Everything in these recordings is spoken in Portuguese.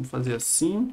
fazer assim.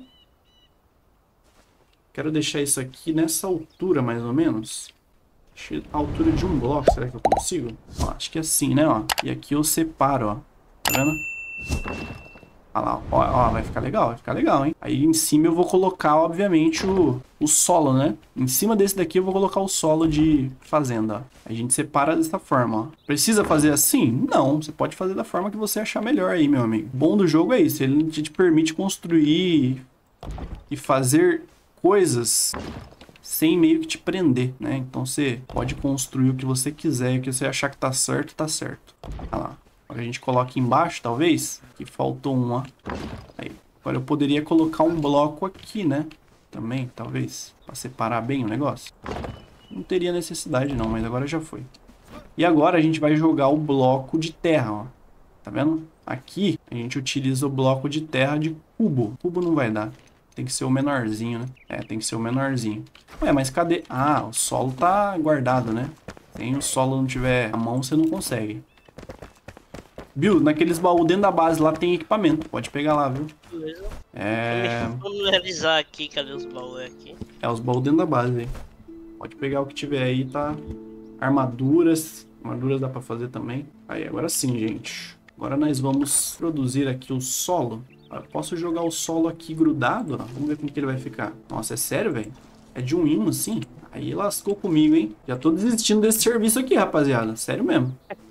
Quero deixar isso aqui nessa altura, mais ou menos. A altura de um bloco, será que eu consigo? Ó, acho que é assim, né, ó. E aqui eu separo, ó. Tá vendo? Olha lá, ó, vai ficar legal, hein? Aí em cima eu vou colocar, obviamente, o solo, né? Em cima desse daqui eu vou colocar o solo de fazenda, ó. A gente separa dessa forma, ó. Precisa fazer assim? Não, você pode fazer da forma que você achar melhor aí, meu amigo. O bom do jogo é isso, ele te permite construir e fazer coisas sem meio que te prender, né? Então você pode construir o que você quiser e o que você achar que tá certo, tá certo. Olha lá. Agora a gente coloca embaixo, talvez. Que faltou um, ó. Aí. Agora eu poderia colocar um bloco aqui, né? Também, talvez. Pra separar bem o negócio. Não teria necessidade não, mas agora já foi. E agora a gente vai jogar o bloco de terra, ó. Tá vendo? Aqui a gente utiliza o bloco de terra de cubo. Cubo não vai dar. Tem que ser o menorzinho, né? É, tem que ser o menorzinho. Ué, mas cadê? Ah, o solo tá guardado, né? Se o solo não tiver a mão, você não consegue. Viu? Naqueles baús dentro da base lá tem equipamento. Pode pegar lá, viu? Beleza. É... Vamos realizar aqui. Cadê os baús aqui? É, os baús dentro da base aí. Pode pegar o que tiver aí, tá? Armaduras. Armaduras dá pra fazer também. Aí, agora sim, gente. Agora nós vamos produzir aqui o solo. Eu posso jogar o solo aqui grudado, ó. Vamos ver como que ele vai ficar. Nossa, é sério, velho? É de um ímã, assim? Aí lascou comigo, hein? Já tô desistindo desse serviço aqui, rapaziada. Sério mesmo.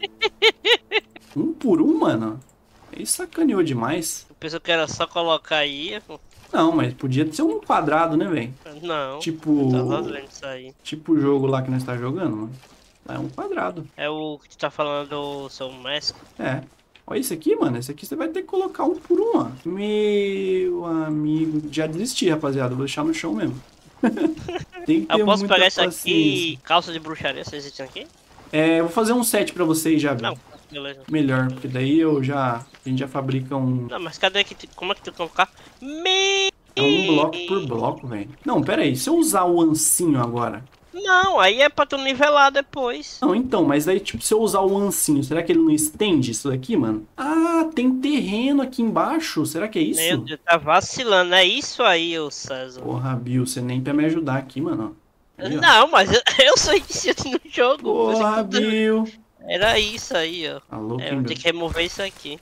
Um por um, mano. Aí sacaneou demais. Eu pensei que era só colocar aí. Não, mas podia ser um quadrado, né, velho? Não. Tipo... Eu tava vendo isso aí. Tipo o jogo lá que nós tá jogando, mano. É um quadrado. É o que tu tá falando do seu mestre. É. Olha esse aqui, mano. Esse aqui você vai ter que colocar um por um, ó. Meu amigo. Já desisti, rapaziada. Vou deixar no chão mesmo. Tem que ter Eu posso muita pegar isso paciência. aqui. Calça de bruxaria, vocês existem aqui? É, eu vou fazer um set pra vocês já, viu? Não, beleza. Melhor, porque daí a gente já fabrica um... Não, mas cadê que. Como é que tu colocar? É um bloco por bloco, velho. Não, pera aí. Se eu usar o ancinho agora... Não, aí é pra tu nivelar depois. Não, então, mas aí, tipo, se eu usar o ancinho, será que ele não estende isso daqui, mano? Ah, tem terreno aqui embaixo. Será que é isso? Meu Deus, tá vacilando. É isso aí, ô César. Porra, Bill, você nem pra me ajudar aqui, mano. Aí, ó. Não, mas eu sou iniciante no jogo. Porra, Bill. Era isso aí, ó. Tá louco, É, hein, vou Bill? ter que remover isso aqui.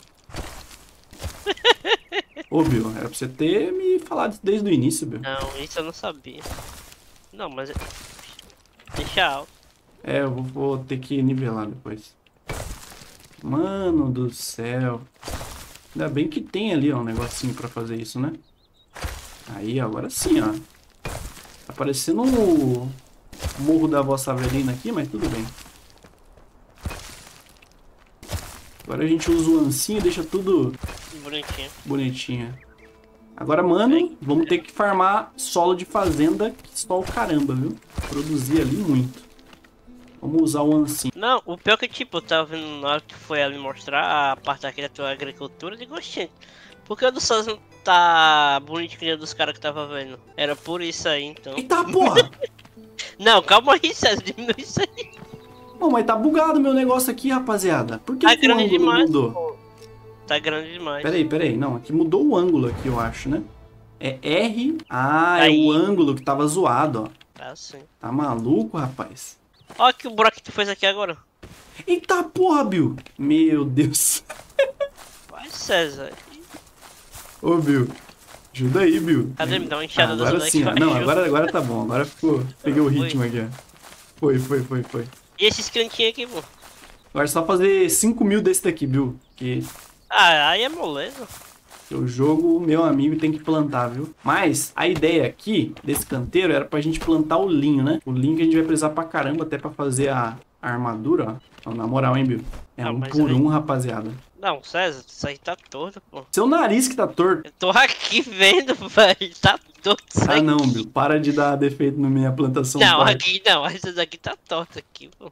Ô, Bill, era pra você ter me falado desde o início, Bill. Não, isso eu não sabia. Não, mas. Deixa alto. É, eu vou ter que nivelar depois. Mano do céu. Ainda bem que tem ali, ó, um negocinho pra fazer isso, né? Aí, agora sim, ó. Tá parecendo o Morro da Vossa Avelina aqui, mas tudo bem. Agora a gente usa o ancinho e deixa tudo Bonitinho. bonitinho. Agora, mano, vamos ter que farmar solo de fazenda que só o caramba, viu? Produzir ali muito. Vamos usar o ancinho. Não, o pior que tipo, eu tava vendo na hora que foi ali mostrar a parte aqui da tua agricultura, eu digo, oxente, por que o do César não tá bonito que nem o dos caras que tava vendo? Era por isso aí, então. Eita porra! Não, calma aí, César, diminui isso aí. Pô, mas tá bugado meu negócio aqui, rapaziada. Por que, Tá que o grande ângulo demais, mudou? pô. Tá grande demais. Peraí. Não, aqui mudou o ângulo aqui, eu acho, né? É R... Ah, é Aí. o ângulo que tava zoado, ó. Tá sim. Tá maluco, rapaz? Olha que o buraco que tu fez aqui agora. Eita porra, Bill! Meu Deus. Vai, César. Ô, Bill. Ajuda aí, Bill. Cadê? Me dá uma enxada Agora das sim, ó. que Não, ajuda. agora tá bom. Agora ficou... Peguei o ritmo aqui, ó. Foi. E esses cantinhos aqui, pô? Agora é só fazer 5 mil desse daqui, Bill. Que Ah, aí é moleza. o jogo, meu amigo, tem que plantar, viu? Mas a ideia aqui desse canteiro era pra gente plantar o linho, né? O linho que a gente vai precisar pra caramba até pra fazer a armadura, ó. Então, na moral, hein, Bill? É Ah, um mas por aí- um, rapaziada. Não, César, isso aí tá torto, pô. Seu nariz que tá torto. Eu tô aqui vendo, velho. Tá torto isso Ah, aí. não, Bill. Para de dar defeito na minha plantação. Não, pai. aqui não. Essa daqui tá torta aqui, pô.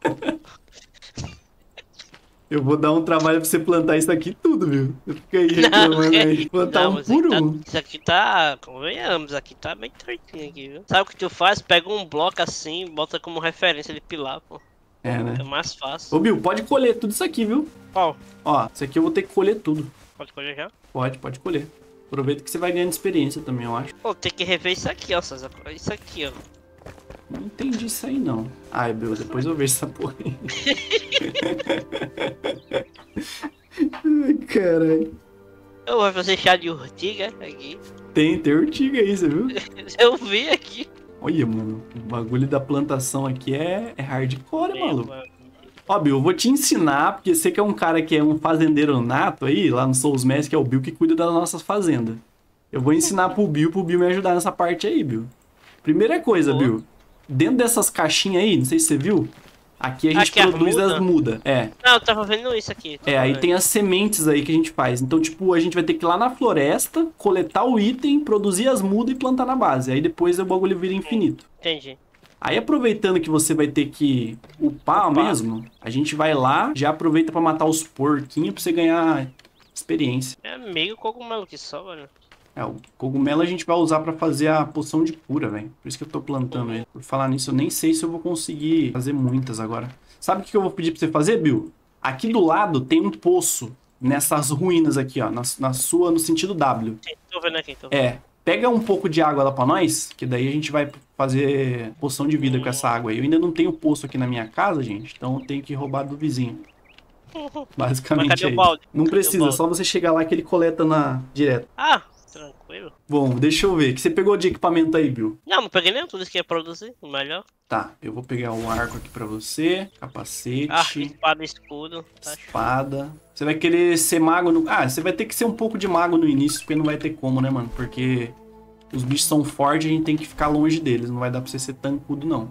Eu vou dar um trabalho pra você plantar isso aqui tudo, viu? Eu fico aí reclamando aí. Plantar um mas por aqui um. isso aqui tá, convenhamos, aqui tá bem tortinho aqui, viu? Sabe o que tu faz? Pega um bloco assim, bota como referência de pilar, pô. É, né? É mais Ô, fácil. Bill, pode colher tudo isso aqui, viu? Qual? Ó, isso aqui eu vou ter que colher tudo. Pode colher já? Pode colher. Aproveita que você vai ganhando experiência também, eu acho. Pô, tem que rever isso aqui, ó, César. Isso aqui, ó. Não entendi isso aí, não. Ai, Bill, depois eu vejo essa porra aí. Ai, caralho. Eu vou fazer chá de urtiga aqui. Tem urtiga aí, você viu? Eu vi aqui. Olha, mano, o bagulho da plantação aqui é hardcore, maluco. Mano. Ó, Bill, eu vou te ensinar, porque você que é um cara que é um fazendeiro nato aí, lá no Souls Mestre, que é o Bill que cuida das nossas fazendas. Eu vou ensinar pro Bill me ajudar nessa parte aí, Bill. Primeira coisa, Boa. Bill, dentro dessas caixinhas aí, não sei se você viu, aqui a gente Aqui, produz as mudas. Não, eu tava vendo isso aqui. Aí tem as sementes aí que a gente faz. Então, tipo, a gente vai ter que ir lá na floresta, coletar o item, produzir as mudas e plantar na base. Aí depois o bagulho vira infinito. Entendi. Aí aproveitando que você vai ter que upar mesmo, a gente vai lá, já aproveita pra matar os porquinhos pra você ganhar experiência. É meio cogumelo que só, velho. É, o cogumelo a gente vai usar pra fazer a poção de cura, velho. Por isso que eu tô plantando ele. Por falar nisso, eu nem sei se eu vou conseguir fazer muitas agora. Sabe o que eu vou pedir pra você fazer, Bill? Aqui do lado tem um poço, nessas ruínas aqui, ó, no sentido W. Sim, tô vendo aqui, tô vendo. É, pega um pouco de água lá pra nós, que daí a gente vai fazer poção de vida com essa água aí. Eu ainda não tenho poço aqui na minha casa, gente, então eu tenho que roubar do vizinho. Basicamente Mas cadê é o isso. balde? Não Cadê o precisa, é balde? só você chegar lá que ele coleta direto. Ah, tranquilo. Bom, deixa eu ver. O que você pegou de equipamento aí, Bill? Não peguei nem tudo isso que ia produzir. O melhor. Tá, eu vou pegar um arco aqui pra você, capacete, Arco, espada, escudo. Tá show. espada. Você vai querer ser mago no... Ah, você vai ter que ser um pouco de mago no início, porque não vai ter como, né, mano? Porque os bichos são fortes e a gente tem que ficar longe deles. Não vai dar pra você ser tancudo, não.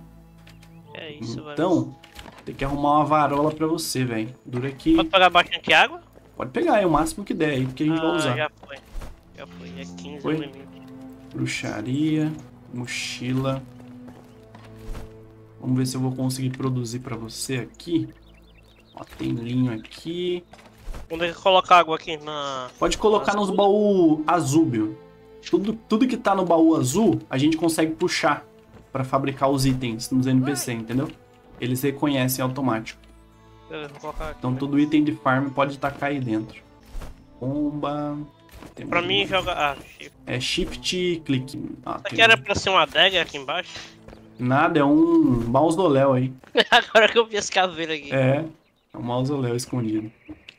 É isso, velho. Então, tem que arrumar uma varola pra você, velho. Dura aqui. Pode pegar bastante água? Pode pegar, é o máximo que der aí, porque a gente vai usar. Já foi. Já foi. É 15 Foi? o limite. Bruxaria, mochila. Vamos ver se eu vou conseguir produzir pra você aqui. Ó, tem linho aqui. Onde é que coloca água aqui? Pode colocar nos baús azul, Bill. Tudo que tá no baú azul, a gente consegue puxar pra fabricar os itens nos NPC, entendeu? Eles reconhecem automático. Eu vou colocar aqui. Então todo item de farm pode tacar aí dentro. Bomba. Pra mim joga. Ah, shift. É shift e clique. Ah, Isso aqui era pra ser uma adega aqui embaixo? Nada, é um mausoléu aí. Agora que eu vi esse caveiro aqui. É um mausoléu escondido.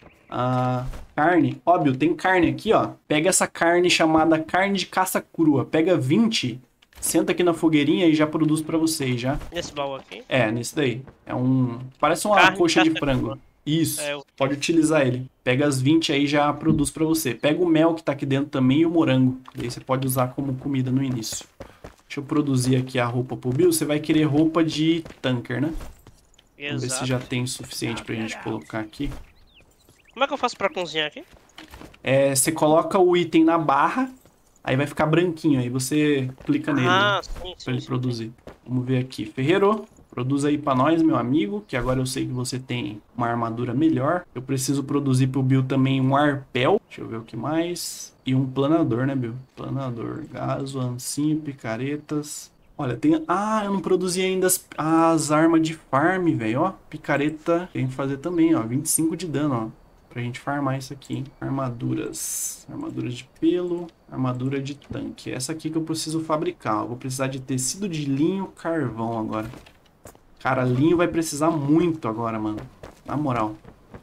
Ah, carne. Óbvio, tem carne aqui, ó. Pega essa carne chamada carne de caça crua. Pega 20, senta aqui na fogueirinha e já produz pra vocês, já. Nesse baú aqui? É, nesse daí. É um... Parece uma Carne coxa de caça frango. crua. Isso. É, Pode utilizar ele. Pega as 20 aí e já produz pra você. Pega o mel que tá aqui dentro também e o morango. Daí você pode usar como comida no início. Deixa eu produzir aqui a roupa pro Bill. Você vai querer roupa de tanker, né? Vamos ver se Exato. já tem o suficiente pra gente colocar aqui. Como é que eu faço pra cozinhar aqui? É, você coloca o item na barra, aí vai ficar branquinho. Aí você clica nele, né, Sim, pra ele produzir. Vamos ver aqui. Ferreiro, produz aí pra nós, meu amigo, que agora eu sei que você tem uma armadura melhor. Eu preciso produzir pro Bill também um arpel. Deixa eu ver o que mais. E um planador, né, Bill? Planador, gaso, ancinho, picaretas. Olha, tem... Ah, eu não produzi ainda as armas de farm, velho, ó. Picareta tem que fazer também, ó. 25 de dano, ó. Pra gente farmar isso aqui, hein? Armaduras. Armaduras de pelo. Armadura de tanque. Essa aqui que eu preciso fabricar. Eu vou precisar de tecido de linho, carvão agora. Cara, linho vai precisar muito agora, mano. Na moral.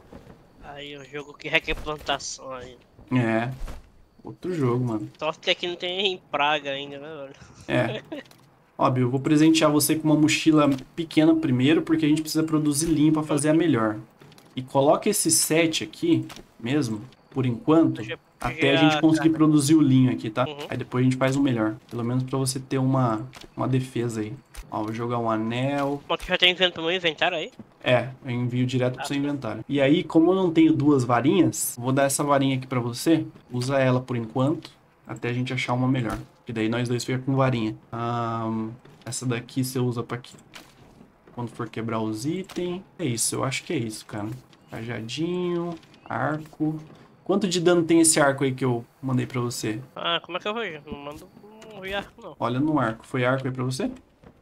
Aí o jogo que requer plantação aí. É. Outro jogo, mano. Só que aqui não tem praga ainda, né, velho? É. Óbvio, eu vou presentear você com uma mochila pequena primeiro, porque a gente precisa produzir linho pra fazer a melhor. E coloca esse set aqui, mesmo, por enquanto, até a gente conseguir produzir o linho aqui, tá? Aí depois a gente faz o melhor. Pelo menos pra você ter uma defesa aí. Ó, vou jogar um anel. Mas tu já tem invento no meu inventário aí? É, eu envio direto pro seu inventário. E aí, como eu não tenho duas varinhas, vou dar essa varinha aqui pra você. Usa ela por enquanto, até a gente achar uma melhor. E daí nós dois fica com varinha. Essa daqui você usa pra aqui. Quando for quebrar os itens. É isso, eu acho que é isso, cara. Cajadinho, arco. Quanto de dano tem esse arco aí que eu mandei pra você? Ah, como é que eu vejo? Não mando um arco, não. Olha no arco. Foi arco aí pra você?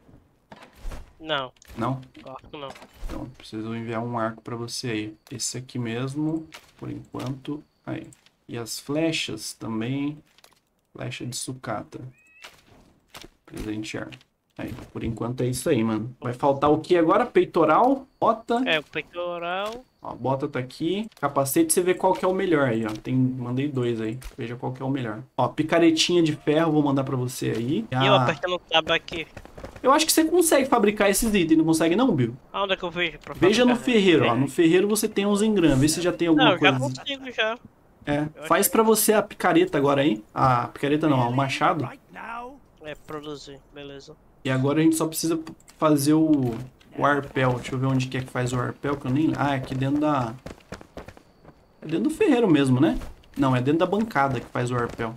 Não, Não? arco não. Então, preciso enviar um arco pra você aí. Esse aqui mesmo, por enquanto. Aí. E as flechas também. Flecha de sucata. Presentear. Aí, por enquanto é isso aí, mano. Vai faltar o que agora? Peitoral, bota. É, o peitoral. Ó, bota tá aqui. Capacete, você vê qual que é o melhor aí, ó. Mandei 2 aí. Veja qual que é o melhor. Ó, picaretinha de ferro, vou mandar pra você aí. E eu apertando o tab aqui. Eu acho que você consegue fabricar esses itens, não consegue não, Bill? Aonde é que eu vejo pra Veja no fabricar? ferreiro, ó. No ferreiro você tem uns engrames. Vê se já tem alguma Não, coisa. já consigo já. É, faz pra você a picareta agora aí. A picareta não, o machado. É, produzir, beleza. E agora a gente só precisa fazer o arpel. Deixa eu ver onde que é que faz o arpel, que eu nem... Ah, é aqui dentro da... É dentro do ferreiro mesmo, né? Não, é dentro da bancada que faz o arpel.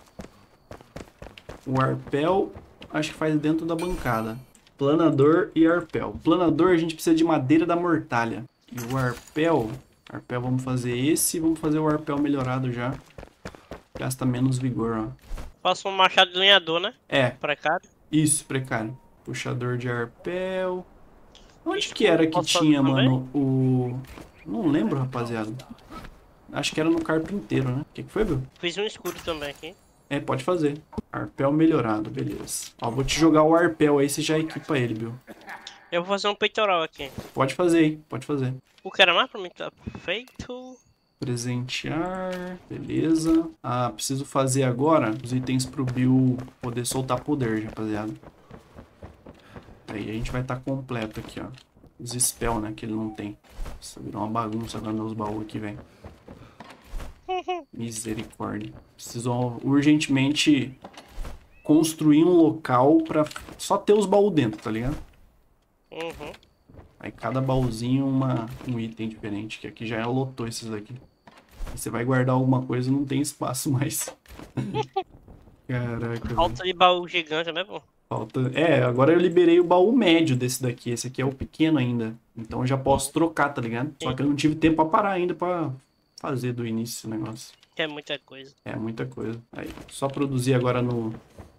O arpel, acho que faz dentro da bancada. Planador e arpel. Planador a gente precisa de madeira da mortalha. E o arpel... Arpel vamos fazer esse e vamos fazer o arpel melhorado já. Gasta menos vigor, ó. Faço um machado de lenhador, né? É, Precário. isso, precário. Puxador de arpel. Onde Escudo, que era que posso tinha, fazer também? mano, o... Não lembro, rapaziada. Acho que era no carpinteiro, né? O que foi, Bill? Fiz um escudo também aqui. É, pode fazer. Arpel melhorado, beleza. Ó, vou te jogar o arpel aí, você já equipa ele, Bill. Eu vou fazer um peitoral aqui. Pode fazer aí, pode fazer. O que era mais pra mim tá feito. Presentear, beleza. Ah, preciso fazer agora os itens pro Bill poder soltar poder, rapaziada. Aí a gente vai estar completo aqui, ó. Os spell, né, que ele não tem. Nossa, virou uma bagunça agora meus baús aqui, velho. Misericórdia. Preciso urgentemente construir um local pra só ter os baús dentro, tá ligado? Uhum. Aí cada baúzinho um item diferente, que aqui já lotou esses daqui. E você vai guardar alguma coisa, não tem espaço mais. Caraca, velho. Falta de baú gigante, né, pô? Falta... É, agora eu liberei o baú médio desse daqui. Esse aqui é o pequeno ainda. Então eu já posso trocar, tá ligado? Só que eu não tive tempo pra parar ainda pra fazer do início esse negócio. Que é muita coisa. É muita coisa. Aí, só produzir agora no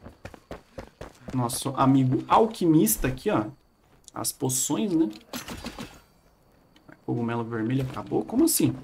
nosso amigo alquimista aqui, ó. As poções, né? Cogumelo vermelho acabou? Como assim?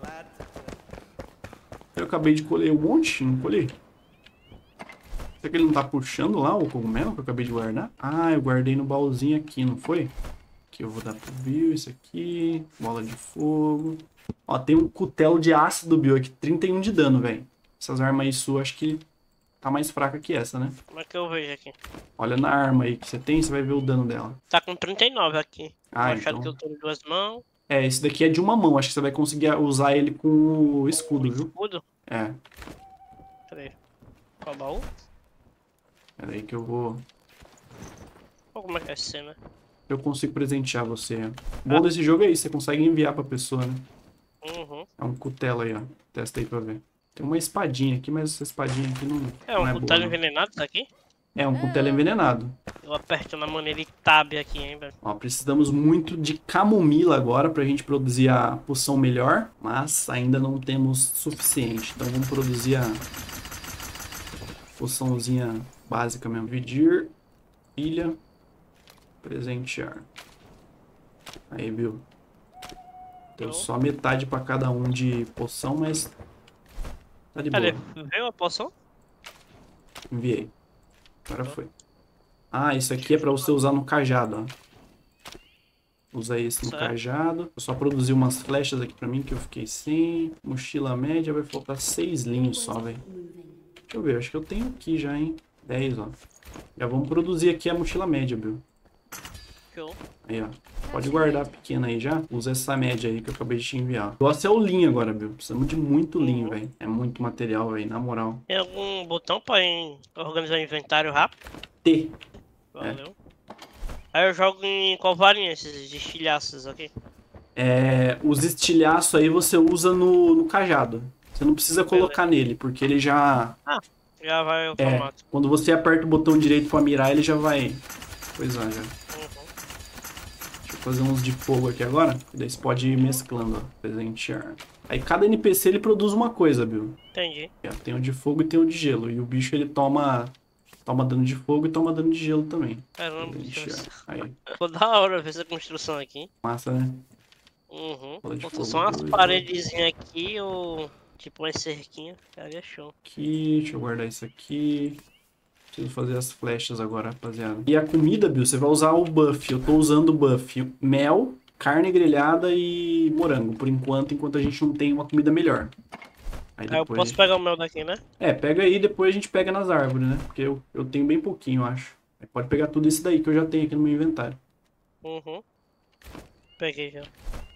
Eu acabei de colher um monte, não colhei? Será que ele não tá puxando lá o cogumelo que eu acabei de guardar? Ah, eu guardei no baúzinho aqui, não foi? Aqui eu vou dar pro Bill, isso aqui. Bola de fogo. Ó, tem um cutelo de ácido, Bill, aqui. 31 de dano, velho. Essas armas aí suas, acho que tá mais fraca que essa, né? Como é que eu vejo aqui? Olha na arma aí que você tem, você vai ver o dano dela. Tá com 39 aqui. Ah, O machado então... que eu tô em 2 mãos. É, esse daqui é de uma mão. Acho que você vai conseguir usar ele com o escudo, viu? Escudo? É. Peraí. Qual baú? Pera aí que eu vou... Ou como é que é essa cena? Eu consigo presentear você. O bom desse jogo é isso, você consegue enviar pra pessoa, né? Uhum. É um cutelo aí, ó. Testa aí pra ver. Tem uma espadinha aqui, mas essa espadinha aqui não É não um boa, cutelo não. envenenado isso aqui? É um cutelo envenenado. Eu aperto na maneira de tab aqui, hein, velho. Ó, precisamos muito de camomila agora pra gente produzir a poção melhor, mas ainda não temos suficiente. Então vamos produzir a poçãozinha básica mesmo. Dividir, ilha, presentear. Aí, Bill. Deu só metade pra cada um de poção, mas tá de Cadê? boa. Veio a poção? Enviei. Agora foi. Ah, isso aqui é pra você usar no cajado, ó. Usa esse no Certo. cajado. Eu só produzi umas flechas aqui pra mim que eu fiquei sem. Mochila média, vai faltar 6 linhos só, velho. Deixa eu ver, acho que eu tenho aqui já, hein. 10, ó. Já vamos produzir aqui a mochila média, Bill. Show. Aí, ó. Pode guardar a pequena aí já. Usa essa média aí que eu acabei de te enviar. O negócio é o linho agora, Bill. Precisamos de muito linho, velho. É muito material, velho, na moral. Tem algum botão pra organizar o inventário rápido? T. Valeu. Aí eu jogo em qual varinha esses estilhaços aqui? É, os estilhaços aí você usa no cajado. Você não precisa colocar nele, porque ele já... Já vai automático. Quando você aperta o botão direito pra mirar, ele já vai... Pois é, já. Deixa eu fazer uns de fogo aqui agora. Daí você pode ir mesclando, ó. Presentear. Aí cada NPC ele produz uma coisa, Bill. Entendi. Tem o de fogo e tem o de gelo. E o bicho ele toma dano de fogo e toma dano de gelo também. Caramba, Presentear. Aí, ficou da hora ver essa construção aqui. massa, né? Uhum. Bola de Faltou fogo, só umas dois, paredezinhas aqui, Tipo uma cerquinha, ficaria show. Aqui, deixa eu guardar isso aqui. Preciso fazer as flechas agora, rapaziada. E a comida, Bill, você vai usar o buff. Eu tô usando o buff mel, carne grelhada e morango, por enquanto a gente não tem uma comida melhor. Aí Eu depois... posso pegar o mel daqui, né? É, pega aí e depois a gente pega nas árvores, né? Porque eu tenho bem pouquinho, eu acho. Aí pode pegar tudo isso daí que eu já tenho aqui no meu inventário. Uhum. Peguei já.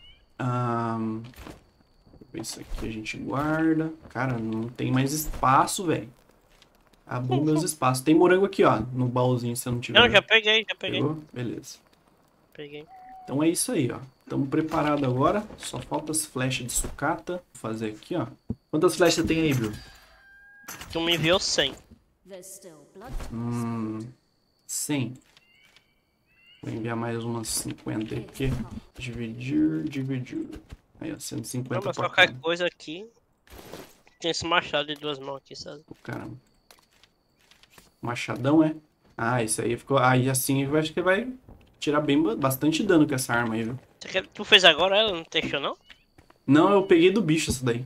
Isso aqui a gente guarda. Cara, não tem mais espaço, velho. Acabou meus espaços. Tem morango aqui, ó, no baúzinho, se eu não tiver. Não, já peguei. Pegou? Beleza. Peguei. Então é isso aí, ó. Estamos preparados agora. Só falta as flechas de sucata. Vou fazer aqui, ó. Quantas flechas tem aí, Bill? Tu me enviou 100. 100. Vou enviar mais umas 50 aqui. Dividir. Aí, ó, 150 Não, mas pra qualquer cada. coisa aqui. Tem esse machado de 2 mãos aqui, sabe? Caramba. Machadão, é? Ah, esse aí ficou... Aí assim eu acho que vai tirar bastante dano com essa arma aí, viu? Tu fez agora ela? Não deixou, não? Não, eu peguei do bicho essa daí.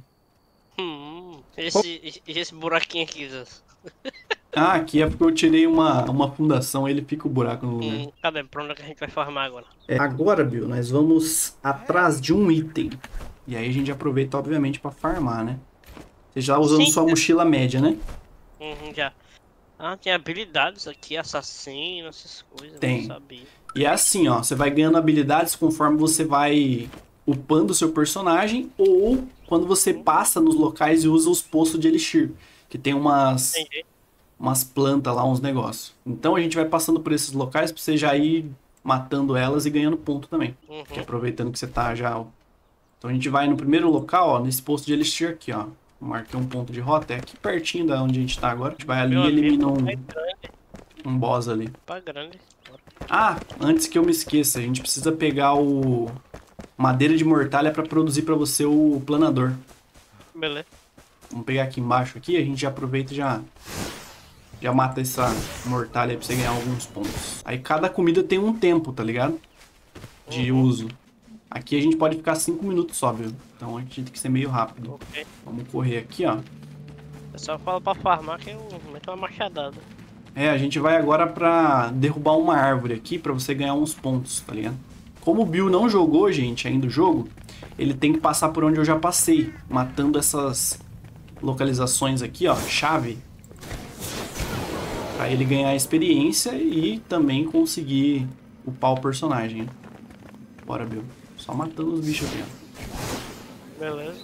Esse buraquinho aqui, Zaz. Ah, aqui é porque eu tirei uma fundação, ele fica o buraco no lugar. Cadê? Pra onde é que a gente vai farmar agora? Agora, Bill, nós vamos atrás de um item. E aí a gente aproveita, obviamente, pra farmar, né? Você já usando Sim. sua mochila média, né? Já. Ah, tem habilidades aqui, assassino, essas coisas. Tem. Não sabia. E é assim, ó, você vai ganhando habilidades conforme você vai upando o seu personagem ou quando você passa nos locais e usa os poços de elixir, que tem umas plantas lá, uns negócios. Então a gente vai passando por esses locais pra você já ir matando elas e ganhando ponto também. Que aproveitando que você tá já... Então a gente vai no primeiro local, ó, nesse posto de elixir aqui, ó. Marquei um ponto de rota, é aqui pertinho da onde a gente tá agora. A gente vai ali e elimina um boss ali. Grande. Ah, antes que eu me esqueça, a gente precisa pegar o madeira de mortalha pra produzir pra você o planador. Beleza. Vamos pegar aqui embaixo aqui, a gente já aproveita e já mata essa mortalha aí pra você ganhar alguns pontos. Aí cada comida tem um tempo, tá ligado? De uso. Aqui a gente pode ficar 5 minutos só, viu? Então a gente tem que ser meio rápido. Ok. Vamos correr aqui, ó. Eu só falo pra farmar que eu meto uma machadada. É, a gente vai agora pra derrubar uma árvore aqui pra você ganhar uns pontos, tá ligado? Como o Bill não jogou, gente, ainda o jogo, ele tem que passar por onde eu já passei, matando essas localizações aqui, ó, chave. Pra ele ganhar experiência e também conseguir upar o personagem. Bora, Bill. Só matando os bichos aqui, ó. Beleza.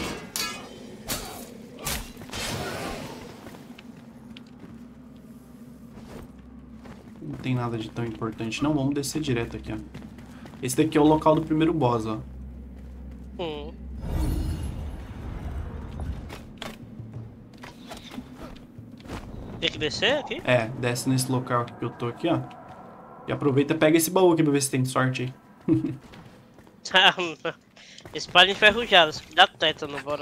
Não tem nada de tão importante não, vamos descer direto aqui, ó. Esse daqui é o local do primeiro boss, ó. Tem que descer aqui? É, desce nesse local aqui que eu tô aqui, ó. E aproveita e pega esse baú aqui pra ver se tem sorte aí. Espada enferrujada, dá tétano, bora.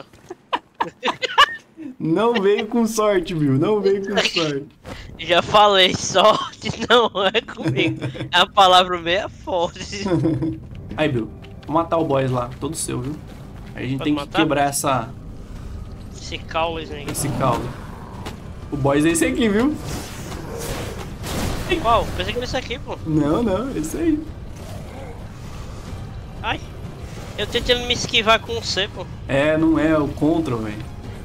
Não veio com sorte, Bill. Não veio com sorte. Já falei, sorte não é comigo. A palavra meia forte. Aí, Bill. Vou matar o boss lá, todo seu, viu? Aí a gente Pode tem matar? que quebrar Esse caule aí. esse caule. O boss é esse aqui, viu? Qual? Pensei que era esse aqui, pô. Não, esse aí. Ai. Eu tentando me esquivar com o C, pô. É, não é o Control, velho.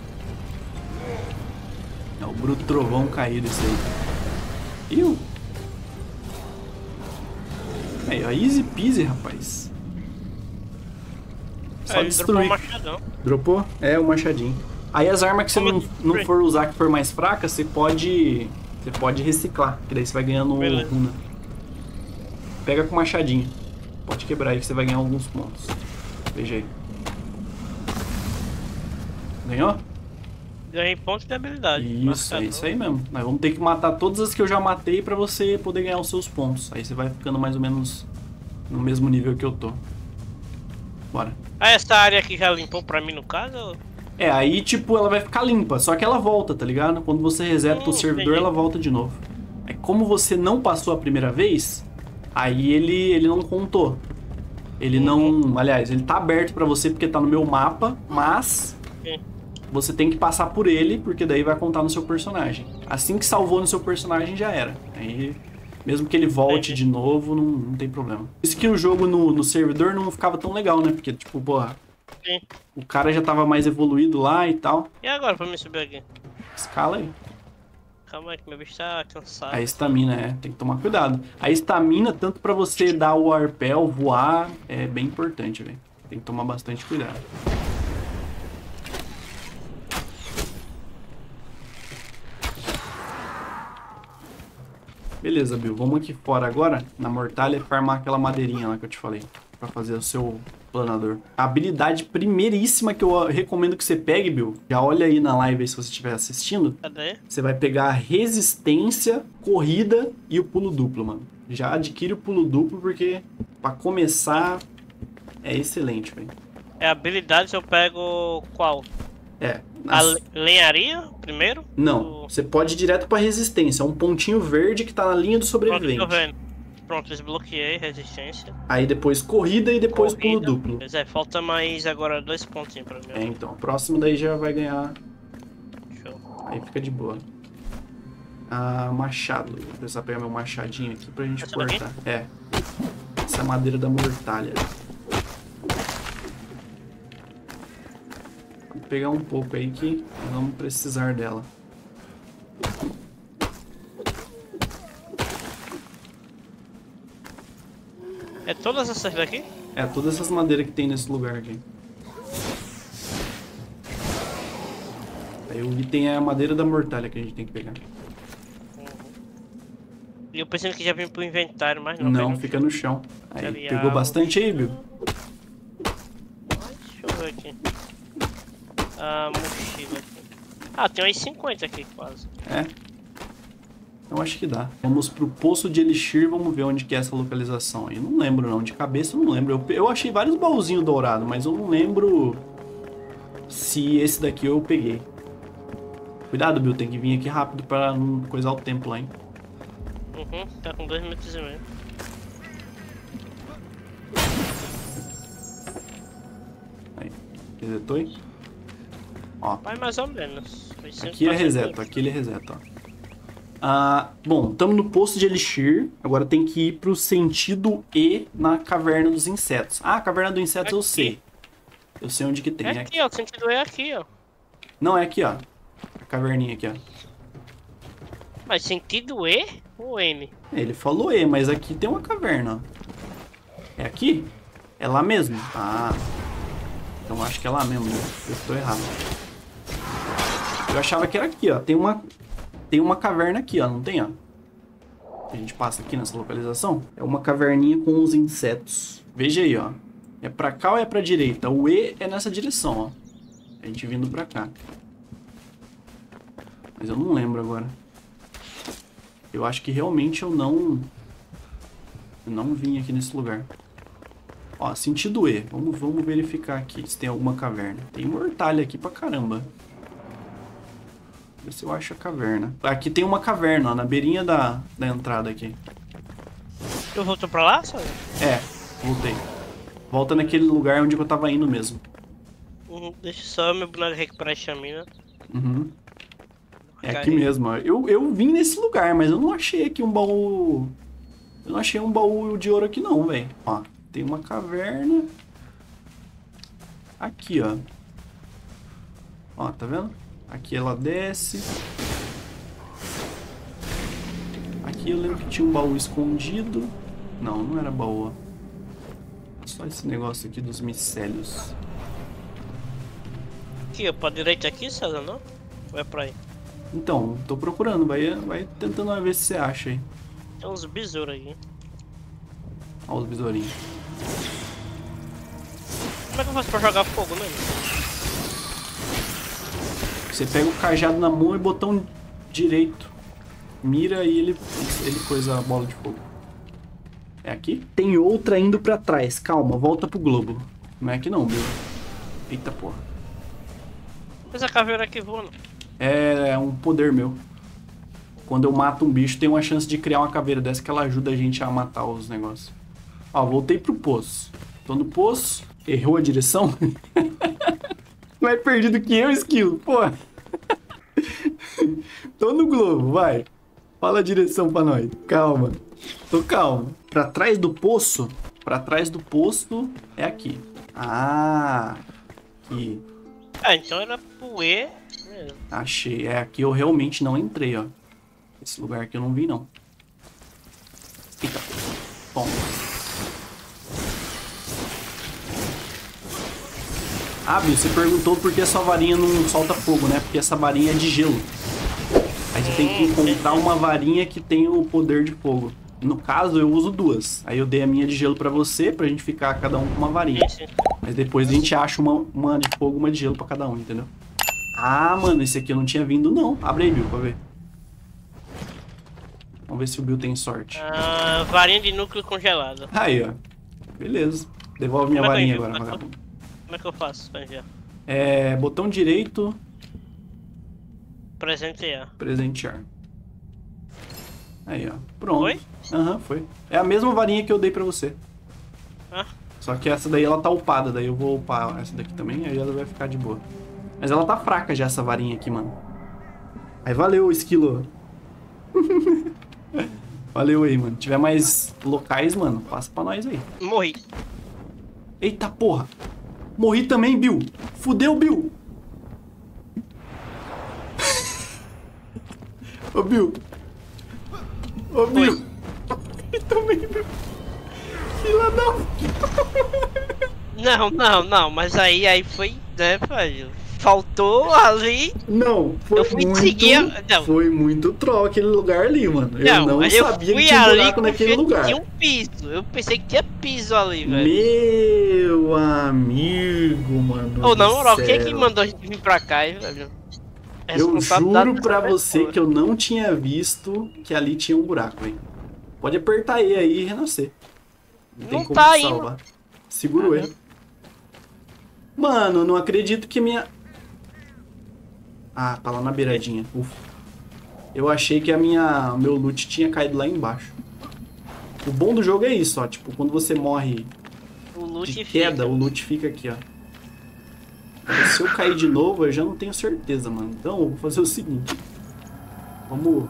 É o bruto trovão caído esse aí. Iu. Aí, ó, easy peasy, rapaz. Só Ele dropou destruir. um machadão. Dropou? É, o machadinho. Aí as armas que você não for usar, que for mais fraca, você pode reciclar. Que daí você vai ganhando runa. Pega com o machadinho. Pode quebrar aí que você vai ganhar alguns pontos. Veja aí. Ganhou? Ganhei ponto de habilidade. Isso, é isso aí mesmo. Nós vamos ter que matar todas as que eu já matei pra você poder ganhar os seus pontos. Aí você vai ficando mais ou menos no mesmo nível que eu tô. Bora. Ah, essa área aqui já limpou pra mim no caso? Ou... É, aí tipo, ela vai ficar limpa, só que ela volta, tá ligado? Quando você reseta o servidor, entendi. ela volta de novo. Aí como você não passou a primeira vez, aí ele não contou. Ele não... Aliás, ele tá aberto pra você porque tá no meu mapa, mas... você tem que passar por ele, porque daí vai contar no seu personagem. Assim que salvou no seu personagem, já era. Aí, mesmo que ele volte de novo, não tem problema. Isso que o jogo no servidor não ficava tão legal, né? Porque, tipo, porra, Sim. o cara já tava mais evoluído lá e tal. E agora pra me subir aqui? Escala aí. Calma aí que meu bicho tá cansado. A estamina, tem que tomar cuidado. A estamina, tanto pra você dar o arpel, voar, é bem importante, velho. Tem que tomar bastante cuidado. Beleza, Bill. Vamos aqui fora agora, na mortalha, e farmar aquela madeirinha lá que eu te falei. Pra fazer o seu planador. A habilidade primeiríssima que eu recomendo que você pegue, Bill. Já olha aí na live aí se você estiver assistindo. Cadê? Você vai pegar a resistência, corrida e o pulo duplo, mano. Já adquire o pulo duplo porque pra começar é excelente, velho. É habilidades, eu pego qual? Nas... A lenharia primeiro? Não, você pode ir direto pra resistência. É um pontinho verde que tá na linha do sobrevivente. Pronto, tô vendo. Pronto, desbloqueei resistência. Aí depois corrida e depois pulo duplo. Pois é, falta mais agora 2 pontinhos pra mim. Então, o próximo daí já vai ganhar. Show. Aí fica de boa. Ah, machado. Vou precisar pegar meu machadinho aqui pra gente cortar. Essa é a madeira da mortalha. Vou pegar um pouco aí que vamos precisar dela. É todas essas daqui? Todas essas madeiras que tem nesse lugar aqui. Aí o item é a madeira da mortalha que a gente tem que pegar. E eu pensando que já vim pro inventário, mas não. Não, fica no chão. Aí, Ali, pegou bastante aí, Bill? Deixa eu ver aqui. A mochila aqui. Ah, tem umas 50 aqui quase. Eu acho que dá. Vamos pro Poço de Elixir, vamos ver onde que é essa localização aí. Não lembro não, de cabeça eu não lembro. Eu achei vários baúzinhos dourados, mas eu não lembro se esse daqui eu peguei. Cuidado, Bill, tem que vir aqui rápido pra não coisar o tempo lá, hein. Tá com 2 minutos e meio. Aí, resetou aí? Ó. Vai mais ou menos. Aqui é reseto, aqui ele reseta, ó. Bom, estamos no Poço de Elixir. Agora tem que ir pro sentido E na Caverna dos Insetos. Ah, a Caverna dos Insetos eu sei. Eu sei onde que tem. É aqui, ó. O sentido E é aqui, ó. Não, é aqui, ó. A caverninha aqui, ó. Mas sentido E ou M? Ele falou E, mas aqui tem uma caverna, ó. É aqui? É lá mesmo? Ah. Então acho que é lá mesmo, né? Eu tô errado. Eu achava que era aqui, ó. Tem uma caverna aqui, ó. Não tem, ó? A gente passa aqui nessa localização. É uma caverninha com os insetos. Veja aí, ó. É pra cá ou é pra direita? O E é nessa direção, ó. A gente vindo pra cá. Mas eu não lembro agora. Eu acho que realmente eu não vim aqui nesse lugar. Ó, sentido E. Vamos verificar aqui se tem alguma caverna. Tem mortalha aqui pra caramba. Ver se eu acho a caverna. Aqui tem uma caverna, ó, na beirinha da entrada aqui. Tu voltou pra lá, sabe? Voltei. Volta naquele lugar onde eu tava indo mesmo. Deixa só meu boneco recuperar a estamina. É aqui mesmo, ó. Eu vim nesse lugar, mas eu não achei aqui um baú... Eu não achei um baú de ouro aqui não, velho. Ó, tem uma caverna. Aqui, ó. Ó, tá vendo? Aqui ela desce. Aqui eu lembro que tinha um baú escondido. Não, não era baú, ó. Só esse negócio aqui dos micélios. Aqui, ó, pra direita aqui, César, não? Ou é pra aí? Então, tô procurando, vai tentando ver se você acha aí. Tem uns besouros aqui. Olha os besourinhos. Como é que eu faço pra jogar fogo mesmo? Você pega o cajado na mão e botão direito. Mira e ele coisa a bola de fogo. É aqui? Tem outra indo pra trás. Calma, volta pro globo. Não é aqui não, Bill. Eita porra. Mas a caveira aqui voa, não? É um poder meu. Quando eu mato um bicho, tem uma chance de criar uma caveira dessa que ela ajuda a gente a matar os negócios. Ó, voltei pro poço. Tô no poço. Errou a direção? Mais perdido que eu, Esquilo, pô. Tô no globo, vai. Fala a direção pra nós. Calma. Tô calmo. Pra trás do poço? Pra trás do poço é aqui. Ah, aqui. Ah, então era pro E mesmo. Achei. É, aqui eu realmente não entrei, ó. Esse lugar aqui eu não vi, não. Eita. Bom. Ah, Bill, você perguntou por que a sua varinha não solta fogo, né? Porque essa varinha é de gelo. Aí você tem que encontrar uma varinha que tem o poder de fogo. No caso, eu uso duas. Aí eu dei a minha de gelo pra você, pra gente ficar cada um com uma varinha. Mas depois a gente acha uma de fogo, uma de gelo pra cada um, entendeu? Ah, mano, esse aqui eu não tinha vindo, não. Abre aí, Bill, pra ver. Vamos ver se o Bill tem sorte. Ah, varinha de núcleo congelado. Aí, ó. Beleza. Devolve minha Como é que varinha eu agora, envio? vagabundo. Como é que eu faço pra enviar? É, botão direito, Presentear. presentear. Aí, ó. Pronto. Foi? Aham, foi. É a mesma varinha que eu dei pra você. Ah, Só que essa daí ela tá upada, daí eu vou upar essa daqui também, aí ela vai ficar de boa. Mas ela tá fraca já, essa varinha aqui, mano. Aí valeu, Esquilo. Valeu aí, mano. Se tiver mais locais, mano, passa pra nós aí. morri. Eita porra! Morri também, Bill! Fudeu, Bill! Ô, Bill! Ô, Bill! Também, Bill! Fila da... Não, mas aí foi, né, velho? Faltou ali. Não, foi Eu fui muito... seguir. Não, Foi muito troll aquele lugar ali, mano. Eu não eu sabia fui que tinha ali buraco naquele porque lugar. tinha um piso. Eu pensei que tinha piso ali, velho. Meu amigo, mano. Ô, na do moral, quem é que céu. mandou a gente vir pra cá, hein, velho? Eu juro pra dessa você pessoa. que eu não tinha visto que ali tinha um buraco, hein. Pode apertar E aí e renascer. Não tem Não como tá aí, salvar. Segura o E. Mano, não acredito que minha... Ah, tá lá na beiradinha. Ufa. Eu achei que meu loot tinha caído lá embaixo. O bom do jogo é isso, ó. Tipo, quando você morre O loot de fica. queda, o loot fica aqui, ó. Se eu cair de novo, eu já não tenho certeza, mano. Então, eu vou fazer o seguinte. Vamos...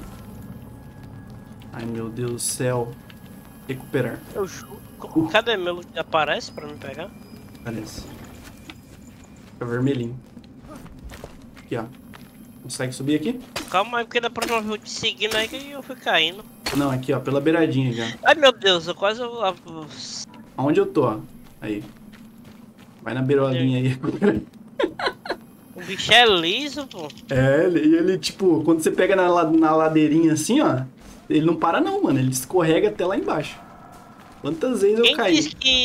Ai, meu Deus do céu. Recuperar. Eu juro. Cadê meu loot? Aparece pra me pegar? Parece. Fica vermelhinho. Aqui, ó. Consegue subir aqui? Calma aí, porque da próxima vez eu te seguindo aí que eu fui caindo. Não, aqui, ó. Pela beiradinha já. Ai meu Deus, eu quase. Aonde eu tô, ó. Aí. Vai na beirolinha aí. O bicho é liso, pô. É, ele, tipo, quando você pega na ladeirinha assim, ó. Ele não para não, mano. Ele escorrega até lá embaixo. Quantas vezes eu caí?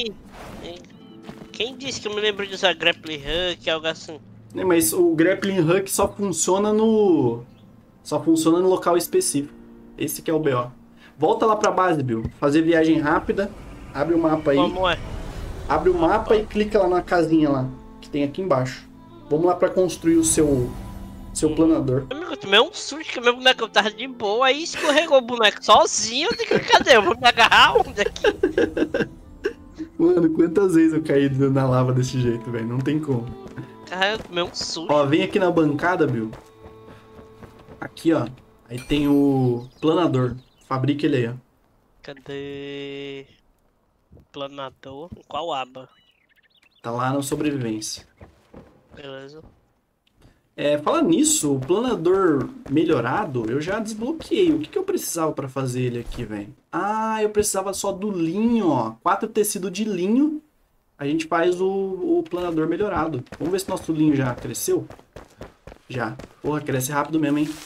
Quem disse que eu me lembro de usar grappling hook, algo assim? Né, mas o grappling hook só funciona no... Só funciona no local específico. Esse que é o BO. Volta lá pra base, Bill. Fazer viagem rápida. Abre o mapa aí. Como é? Abre o mapa e clica lá na casinha lá. Que tem aqui embaixo. Vamos lá pra construir o seu planador. Amigo, eu tomei um susto que meu boneco tava de boa, aí escorregou o boneco sozinho. Eu digo, cadê? Eu vou me agarrar onde aqui? Mano, quantas vezes eu caí na lava desse jeito, velho? Não tem como. Cara, eu tomei um susto. Ó, vem aqui na bancada, Bill. Aqui, ó. Aí tem o planador. Fabrica ele aí, ó. Cadê? Planador? Em qual aba? Tá lá na sobrevivência. Beleza. É, falando nisso, o planador melhorado, eu já desbloqueei. O que eu precisava pra fazer ele aqui, velho? Ah, eu precisava só do linho, ó. 4 tecidos de linho. A gente faz o planador melhorado. Vamos ver se nosso linho já cresceu. Já. Porra, cresce rápido mesmo, hein?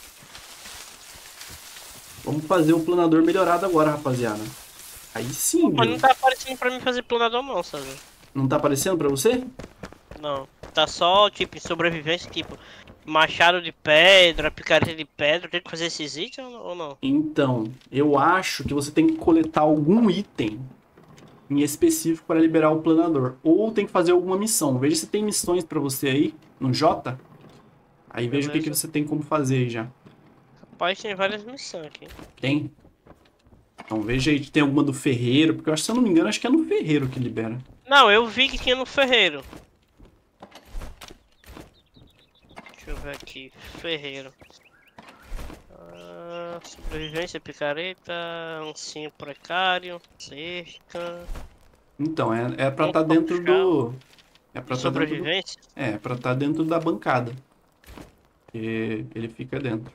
Vamos fazer o planador melhorado agora, rapaziada. Aí sim, Mas Bill. não tá aparecendo pra mim fazer planador não, sabe? Não tá aparecendo pra você? Não. Tá só, tipo, em sobrevivência, tipo, machado de pedra, picareta de pedra. Tem que fazer esses itens ou não? Então, eu acho que você tem que coletar algum item em específico para liberar o planador. Ou tem que fazer alguma missão. Veja se tem missões pra você aí, no J. Aí veja o que você tem como fazer aí já. Rapaz, tem várias missões aqui. Tem? Então veja aí se tem alguma do ferreiro, porque eu acho, se eu não me engano, acho que é no ferreiro que libera. Não, eu vi que tinha no ferreiro. Deixa eu ver aqui. Ferreiro. Sobrevivência, picareta, ancinho precário, cerca. Então, é pra Um estar dentro chão. do... É pra estar dentro do... Sobrevivência? É pra estar dentro da bancada. Porque ele fica dentro.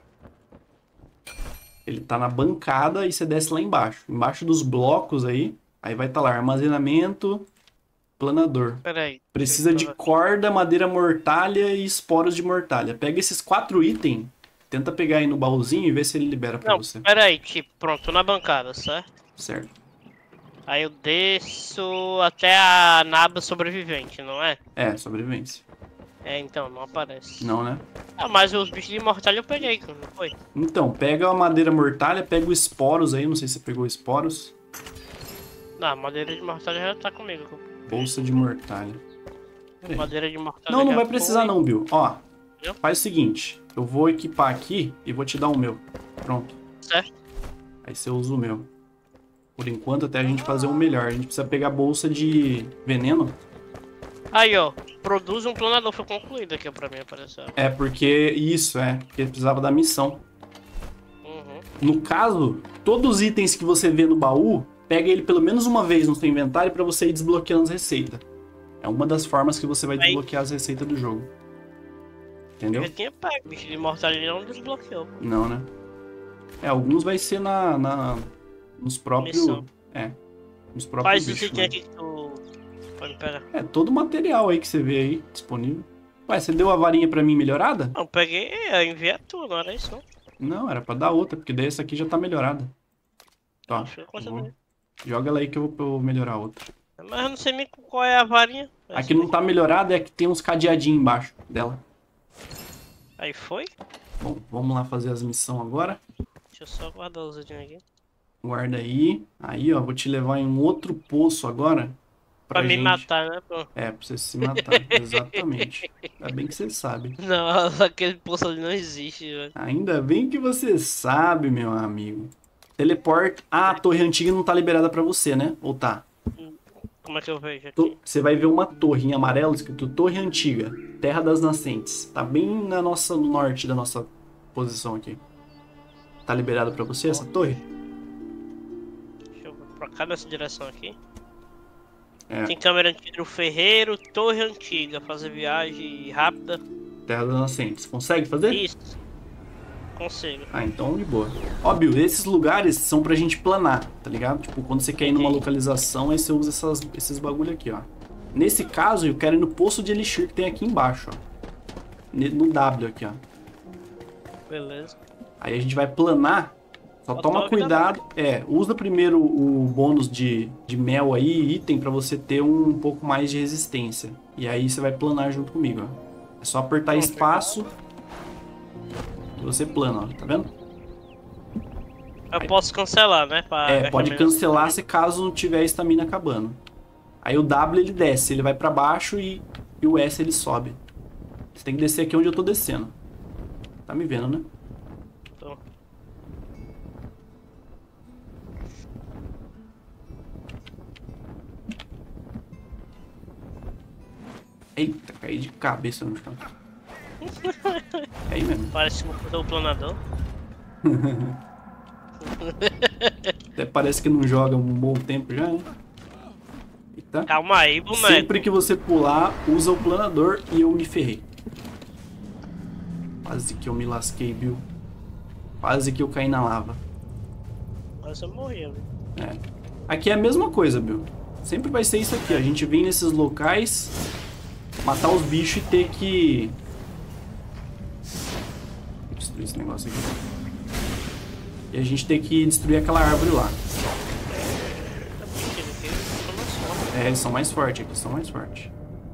Ele tá na bancada e você desce lá embaixo. Embaixo dos blocos aí vai estar lá armazenamento, planador. Pera aí. Precisa de corda, madeira mortalha e esporos de mortalha. Pega esses 4 itens, tenta pegar aí no baúzinho e vê se ele libera pra Não, você. pera aí, tipo, pronto, tô na bancada, certo? Certo. Aí eu desço até a naba sobrevivente, não é? É, sobrevivência. É, então, não aparece. Não, né? Ah, mas os bichos de mortalha eu peguei, não foi? Então, pega a madeira mortalha, pega os esporos aí, não sei se você pegou esporos. Não, madeira de mortalha já tá comigo. Bolsa de mortalha. Pera aí. Madeira de mortalha Não já vai precisar foi. não, Bill. Ó, Entendeu? faz o seguinte, eu vou equipar aqui e vou te dar o meu. Pronto. Certo? Aí você usa o meu. Por enquanto, até a gente fazer um melhor. A gente precisa pegar a bolsa de veneno. Aí, ó, produz um planador, foi concluído aqui pra mim, apareceu. É, porque isso, porque precisava da missão. Uhum. No caso, todos os itens que você vê no baú, pega ele pelo menos uma vez no seu inventário pra você ir desbloqueando as receitas. É uma das formas que você vai desbloquear as receitas do jogo. Entendeu? Eu já tinha pego, bicho de mortalha ele não desbloqueou. Não, né? Alguns vai ser nos próprios... Missão. Nos próprios Faz o bichos, item né? aqui que tu pode pegar. Todo o material aí que você vê aí disponível. Ué, você deu a varinha pra mim melhorada? Não, peguei, eu enviei a tua, não era isso não. Não, era pra dar outra, porque daí essa aqui já tá melhorada. Tá, Deixa eu considerar. joga ela aí que eu vou melhorar a outra. Mas eu não sei nem qual é a varinha. A que não tá melhorada é a que tem uns cadeadinhos embaixo dela. Aí foi? Bom, vamos lá fazer as missões agora. Deixa eu só guardar os itens aqui. Guarda aí. Aí, ó, vou te levar em um outro poço agora. Pra me gente... matar, né, pô? É, pra você se matar. Exatamente. Ainda bem que você sabe. Não, aquele poço ali não existe, velho. Ainda bem que você sabe, meu amigo. Teleporte. Ah, a torre antiga não tá liberada pra você, né? Ou tá? Como é que eu vejo aqui? Você vai ver uma torre em amarelo escrito Torre Antiga, Terra das Nascentes. Tá bem no norte da nossa posição aqui. Tá liberado pra você essa torre? Deixa eu ver pra cá nessa direção aqui. É. Tem câmera antiga no ferreiro, torre antiga, fazer viagem rápida. Terra das Nascentes. Consegue fazer? Isso. Consigo. Ah, então de boa. Óbvio, esses lugares são pra gente planar, tá ligado? Tipo, quando você quer ir numa localização, aí você usa esses bagulho aqui, ó. Nesse caso, eu quero ir no poço de Elixir que tem aqui embaixo, ó. No W aqui, ó. Beleza. Aí a gente vai planar. Só toma cuidado. Usa primeiro o bônus de mel aí, item, pra você ter um pouco mais de resistência. E aí você vai planar junto comigo, ó. É só apertar espaço e você plana, ó. Tá vendo? Eu posso cancelar, né? Pode cancelar se caso não tiver estamina acabando. Aí o W ele desce, ele vai pra baixo e o S ele sobe. Você tem que descer aqui onde eu tô descendo. Tá me vendo, né? Tô. Eita, caí de cabeça no chão. É aí mesmo. Parece que eu o planador. Até parece que não joga um bom tempo já, né? Eita. Calma aí, boneco. Sempre que você pular, usa o planador e eu me ferrei. Quase que eu me lasquei, viu? Quase que eu caí na lava. Quase eu morri, viu? Aqui é a mesma coisa, Bill. Sempre vai ser isso aqui. A gente vem nesses locais, matar os bichos e ter que... Vou destruir esse negócio aqui. E a gente tem que destruir aquela árvore lá. Eles são mais fortes aqui, são mais fortes.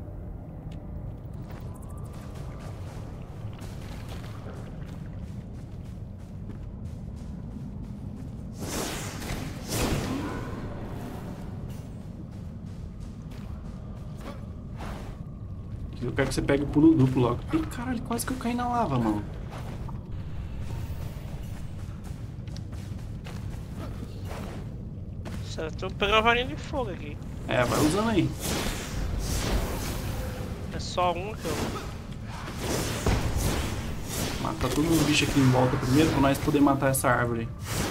Eu quero que você pegue o pulo duplo logo. Ih, caralho, quase que eu caí na lava, mano. Certo, eu vou pegar uma varinha de fogo aqui. Vai usando aí. É só um que eu... Matar todos os bichos aqui em volta primeiro pra nós poder matar essa árvore.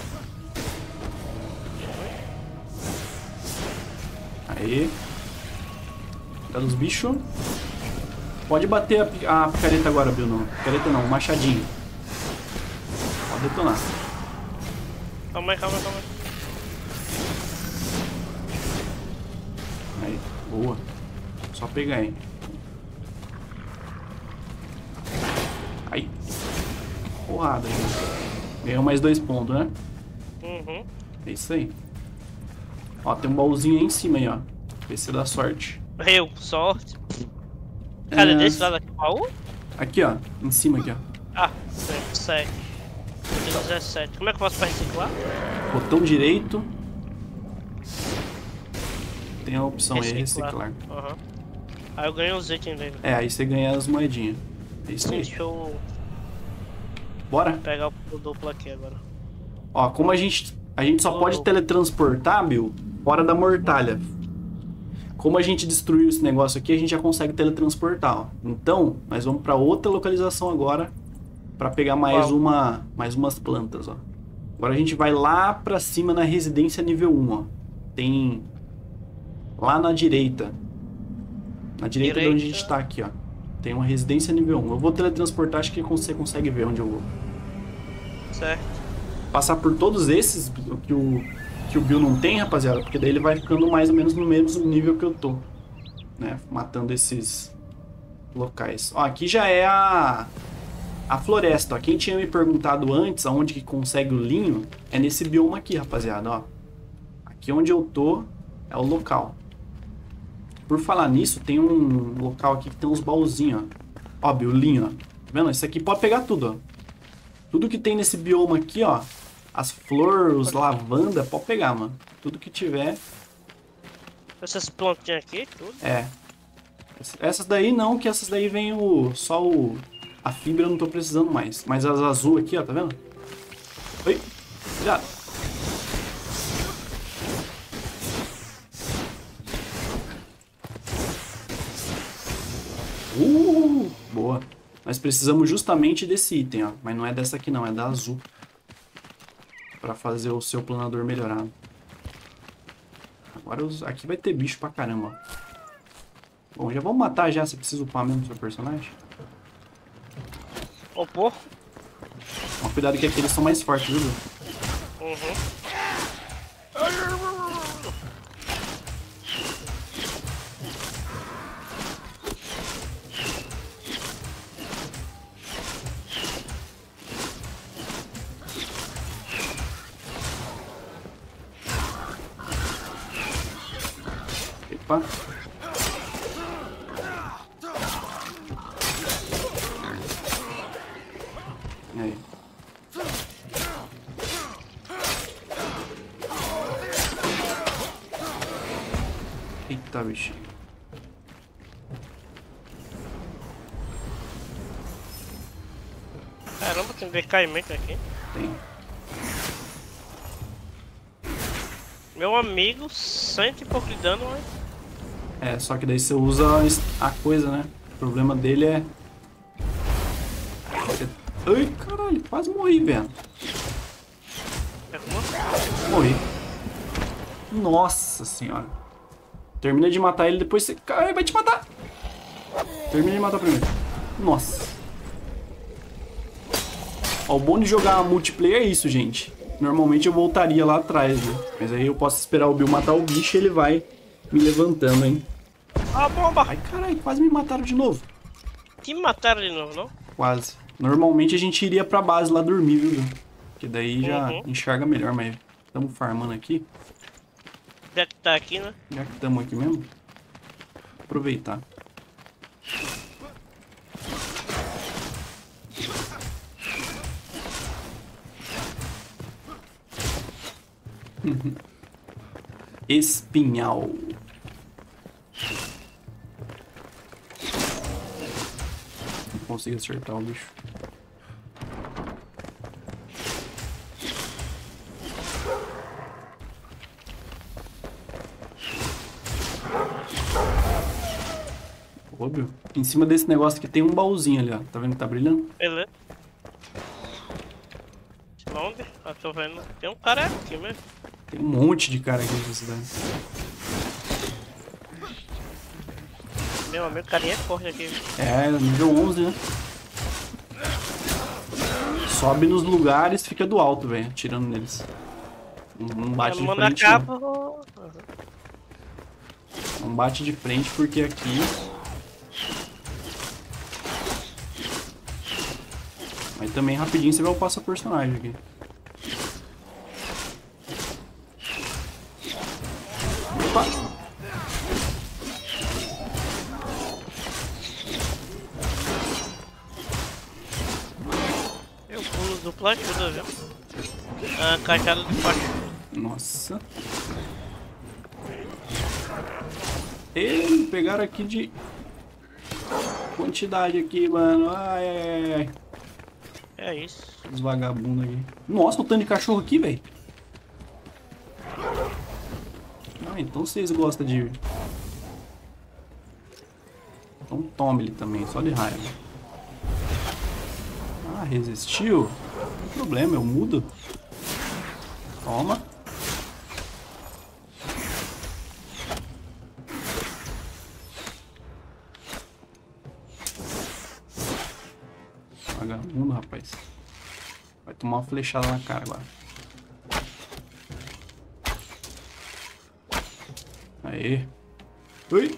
Aí. Cuidado dos bichos. Pode bater a picareta agora, Bill. Não. Picareta não, machadinho. Pode detonar. Calma aí. Aí, boa. Só pegar aí. Aí. Porrada aí. Ganhou mais 2 pontos, né? Uhum. É isso aí. Ó, tem um baúzinho aí em cima aí, ó. Vê se dá sorte. Sorte. Cadê desse lado aqui? Baú? Aqui, ó. Em cima aqui, ó. Ah, 7. 17. Como é que eu faço pra reciclar? Botão direito. Tem a opção aí, reciclar. Aham. Aí eu ganho os itens dele. É, aí você ganha as moedinhas. É isso aí. Deixa eu Bora? pegar o duplo aqui agora. Ó, como a gente só pode teletransportar, Bill, fora da mortalha. Como a gente destruiu esse negócio aqui, a gente já consegue teletransportar, ó. Então, nós vamos pra outra localização agora pra pegar mais umas plantas, ó. Agora a gente vai lá pra cima na residência nível 1, ó. Tem lá na direita. Na direita de onde a gente tá aqui, ó. Tem uma residência nível 1. Eu vou teletransportar, acho que você consegue ver onde eu vou. Certo. Passar por todos esses que o Bill não tem, rapaziada, porque daí ele vai ficando mais ou menos no mesmo nível que eu tô, né? Matando esses locais. Ó, aqui já é a floresta, ó. Quem tinha me perguntado antes aonde que consegue o linho, é nesse bioma aqui, rapaziada, ó. Aqui onde eu tô é o local. Por falar nisso, tem um local aqui que tem uns baúzinhos, ó. Ó, Bill, linho, ó. Tá vendo? Isso aqui pode pegar tudo, ó. Tudo que tem nesse bioma aqui, ó. As flores, os lavanda, pode pegar, mano. Tudo que tiver. Essas plantinhas aqui, tudo? É. Essas daí não, que essas daí vem a fibra eu não tô precisando mais. Mas as azul aqui, ó, tá vendo? Oi, cuidado. Boa. Nós precisamos justamente desse item, ó. Mas não é dessa aqui não, é da azul. Pra fazer o seu planador melhorado. Agora aqui vai ter bicho pra caramba, ó. Bom, já vamos matar já, você precisa upar mesmo o seu personagem. Ô, porco. Mas cuidado que aqui eles são mais fortes, viu? Uhum. Epa. E aí? Eita, bichinho. Caramba, tem decaimento aqui. Tem. Meu amigo, 100 e pouco de dano, mas... É, só que daí você usa a coisa, né? O problema dele é... Ai, caralho, quase morri, velho. Morri. Nossa senhora. Termina de matar ele, depois você... Ai, vai te matar. Termina de matar primeiro. Nossa. Ó, o bom de jogar multiplayer é isso, gente. Normalmente eu voltaria lá atrás, né? Mas aí eu posso esperar o Bill matar o bicho e ele vai me levantando, hein? Ah, bomba! Ai, caralho, quase me mataram de novo. Que me mataram de novo, não? Quase. Normalmente a gente iria pra base lá dormir, viu? Que daí já enxerga melhor, mas estamos farmando aqui. Já que tá aqui, né? Já que estamos aqui mesmo. Aproveitar. Espinhal. Não consigo acertar o bicho. Óbvio. Em cima desse negócio aqui tem um baúzinho ali, ó. Tá vendo que tá brilhando? Beleza. Onde? Eu tô vendo. Tem um cara aqui mesmo. Tem um monte de cara aqui nessa cidade. Meu amigo, o carinha é forte aqui. É, nível 11, né? Sobe nos lugares, fica do alto, velho, atirando neles. Não bate de Mano frente, não. acaba. Não bate de frente porque aqui... Mas também rapidinho você vai upar seu personagem aqui. Opa! Eu pulo dupla ajuda, viu? A cajada de baixo. Nossa. Ei, pegaram aqui de... Quantidade aqui, mano. Ai, ai, ai. É isso. Os vagabundos aqui. Nossa, o tanto de cachorro aqui, velho. Ah, então vocês gostam de... Então tome ele também, só de raiva. Ah, resistiu? Não tem problema, eu mudo. Toma. Vagabundo, rapaz. Vai tomar uma flechada na cara agora. Aê. Ui.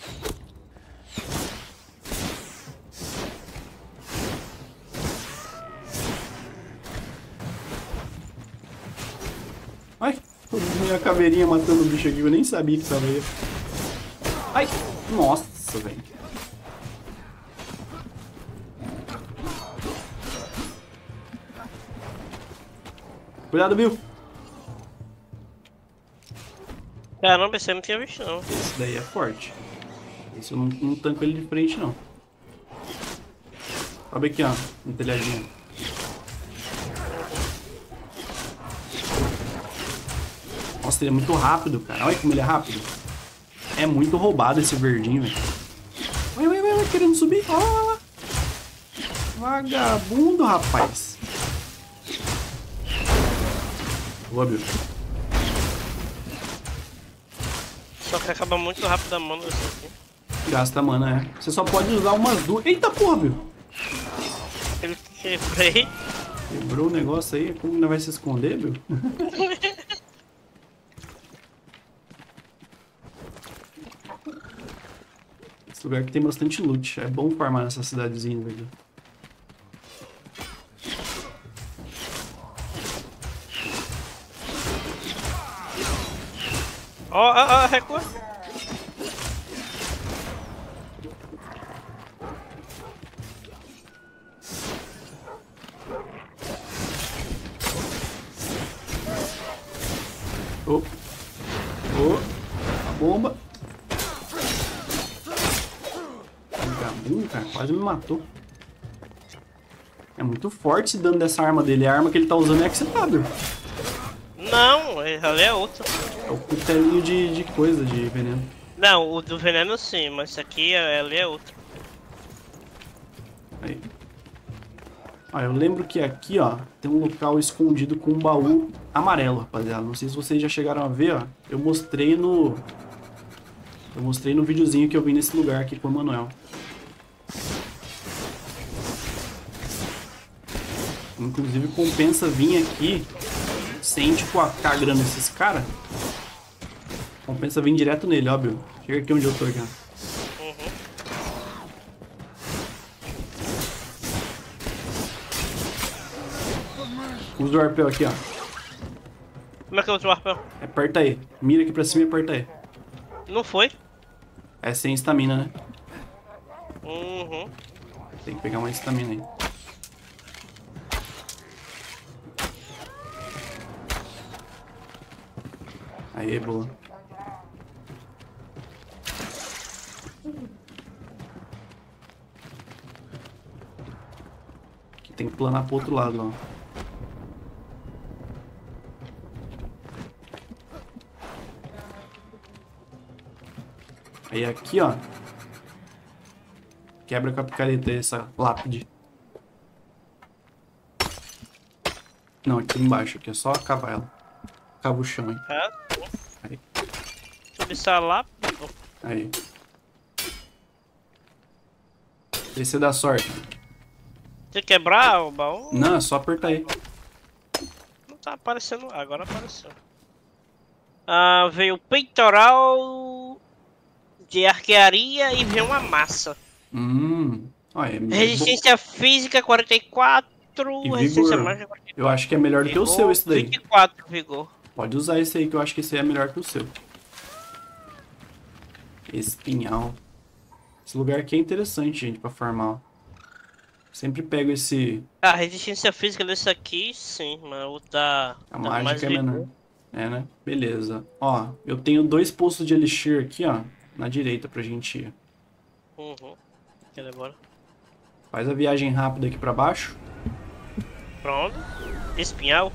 Ai, minha caveirinha matando o bicho aqui, eu nem sabia que tava aí. Ai, nossa, velho. Cuidado, Bill. Caramba, esse eu não tinha visto não. Esse daí é forte. Esse eu não tanco ele de frente, não. Sobe aqui, ó, no telhadinho. Nossa, ele é muito rápido, cara. Olha como ele é rápido. É muito roubado esse verdinho, velho. Vai, querendo subir. Olha lá. Vagabundo, rapaz. Boa, Bill. Só que acaba muito rápido a mão desse aqui. Gasta mana, é. Você só pode usar umas duas. Eita porra, Bill. Ele quebrei. Quebrou o negócio aí. Como ainda vai se esconder, Bill? Esse lugar aqui tem bastante loot. É bom farmar nessa cidadezinha, velho. Ó, recua. Oh, a bomba. Vagabundo, cara, quase me matou. É muito forte esse dano dessa arma dele. A arma que ele tá usando é a que você tá, Bill. Não, ali é outro. É o cutelinho de coisa, de veneno. Não, o do veneno sim, mas esse aqui ali é outro. Aí. Ó, eu lembro que aqui, ó, tem um local escondido com um baú amarelo, rapaziada. Não sei se vocês já chegaram a ver, ó. Eu mostrei no videozinho que eu vi nesse lugar aqui com o Manuel. Inclusive compensa vir aqui sem, tipo, ficar grando esses caras. Compensa vir direto nele, ó, Bill. Chega aqui onde eu tô aqui, ó. Usa o arpel aqui, ó. Como é que eu uso o arpão? Aperta aí. Mira aqui pra cima e aperta aí. Não foi? É sem estamina, né? Uhum. Tem que pegar uma estamina aí. Aê, boa. Aqui tem que planar pro outro lado, ó. Aí aqui, ó. Quebra com a picareta essa lápide. Não, aqui embaixo, aqui é só cavar ela. Cava o chão, hein. Ah, Aí. subir lá. Aí. Vê se dá sorte. Você quebrar o baú? Não, é só apertar aí. Não tá aparecendo. Agora apareceu. Ah, veio o peitoral de arquearia e veio uma massa. Olha, Resistência física 44, e resistência vigor. mágica 44. Eu acho que é melhor do que o seu esse daí. 24 vigor. Pode usar esse aí que eu acho que esse aí é melhor que o seu. Espinhal. Esse lugar aqui é interessante, gente, pra farmar. Ó. Sempre pego esse... A resistência física desse aqui, sim, mas o da... A da mais mágica é vigor. menor. É, né? Beleza. Ó, eu tenho 2 poços de elixir aqui, ó. Na direita pra gente ir. Uhum. Quer agora? Faz a viagem rápida aqui pra baixo. Pronto. Espinhal.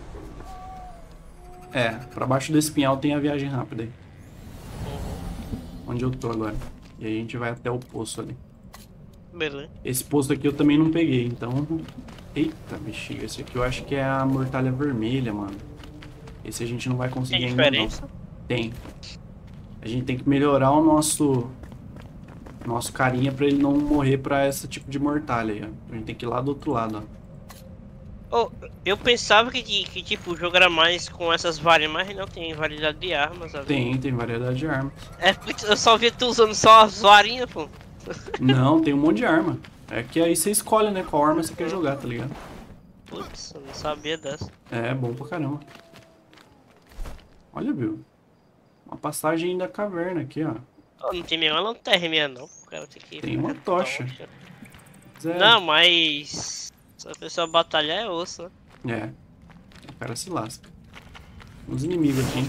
É, pra baixo do espinhal tem a viagem rápida aí. Onde eu tô agora. E aí a gente vai até o poço ali. Beleza. Esse poço aqui eu também não peguei, então... Eita, bexiga. Esse aqui eu acho que é a mortalha vermelha, mano. Esse a gente não vai conseguir Tem ainda diferença? não. Tem. A gente tem que melhorar o nosso carinha pra ele não morrer pra esse tipo de mortalha aí, ó. A gente tem que ir lá do outro lado, ó. Oh, eu pensava que tipo, o jogo era mais com essas varinhas, mas não tem variedade de armas ali. Tem variedade de armas. É porque eu só vi tu usando só as varinhas, pô. Não, tem um monte de arma. É que aí você escolhe, né, qual arma você quer jogar, tá ligado? Putz, eu não sabia dessa. É, bom pra caramba. Olha, viu? Uma passagem da caverna aqui, ó. Oh, não tem nenhuma lanterna minha, não. O cara tem que... Tem uma tocha. Zero. Não, mas... se a pessoa batalhar é osso, né? É. O cara se lasca. Uns inimigos aqui, hein?